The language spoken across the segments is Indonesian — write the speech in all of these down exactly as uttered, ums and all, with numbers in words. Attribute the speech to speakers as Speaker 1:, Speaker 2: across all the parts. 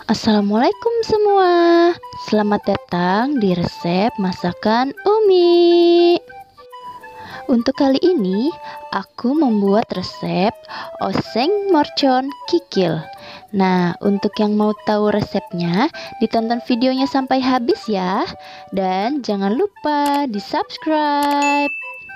Speaker 1: Assalamualaikum semua. Selamat datang di resep masakan Umi. Untuk kali ini aku membuat resep oseng mercon kikil. Nah, untuk yang mau tahu resepnya, ditonton videonya sampai habis ya. Dan jangan lupa di-subscribe.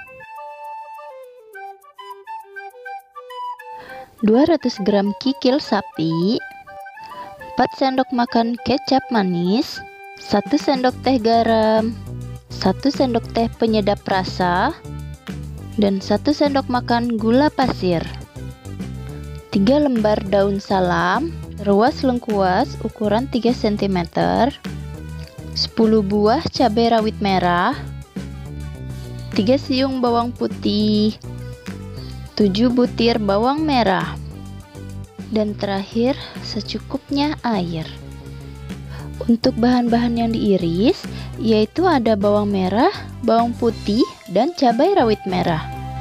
Speaker 1: dua ratus gram kikil sapi, empat sendok makan kecap manis, satu sendok teh garam, satu sendok teh penyedap rasa, dan satu sendok makan gula pasir, tiga lembar daun salam, ruas lengkuas ukuran tiga sentimeter, sepuluh buah cabai rawit merah, tiga siung bawang putih, tujuh butir bawang merah, dan terakhir secukupnya air. Untuk bahan-bahan yang diiris yaitu ada bawang merah, bawang putih, dan cabai rawit merah.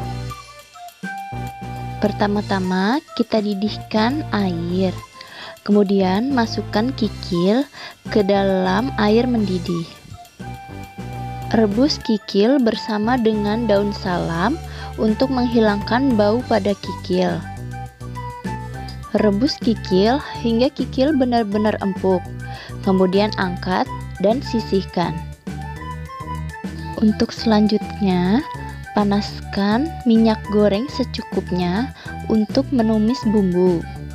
Speaker 1: Pertama-tama kita didihkan air, kemudian masukkan kikil ke dalam air mendidih. Rebus kikil bersama dengan daun salam untuk menghilangkan bau pada kikil. Rebus kikil hingga kikil benar-benar empuk, kemudian angkat dan sisihkan. Untuk selanjutnya, panaskan minyak goreng secukupnya untuk menumis bumbu.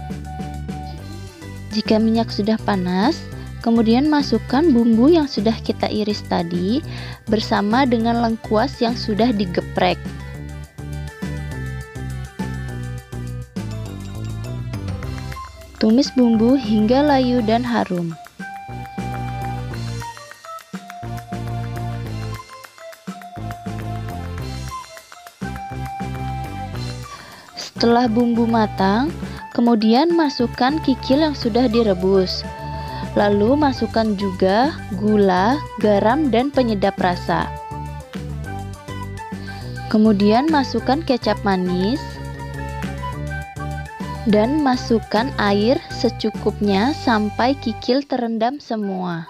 Speaker 1: Jika minyak sudah panas, kemudian masukkan bumbu yang sudah kita iris tadi bersama dengan lengkuas yang sudah digeprek. Tumis bumbu hingga layu dan harum. Setelah bumbu matang, kemudian masukkan kikil yang sudah direbus. Lalu masukkan juga gula, garam, dan penyedap rasa. Kemudian masukkan kecap manis dan masukkan air secukupnya sampai kikil terendam semua.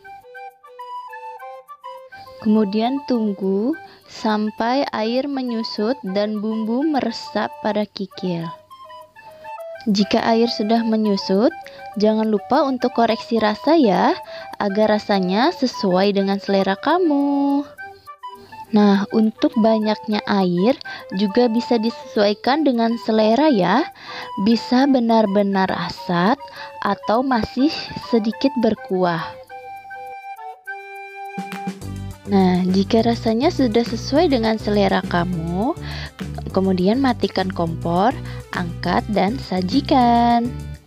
Speaker 1: Kemudian tunggu sampai air menyusut dan bumbu meresap pada kikil. Jika air sudah menyusut, jangan lupa untuk koreksi rasa ya, agar rasanya sesuai dengan selera kamu. Nah, untuk banyaknya air juga bisa disesuaikan dengan selera ya. Bisa benar-benar asat atau masih sedikit berkuah. Nah, jika rasanya sudah sesuai dengan selera kamu, kemudian matikan kompor, angkat dan sajikan.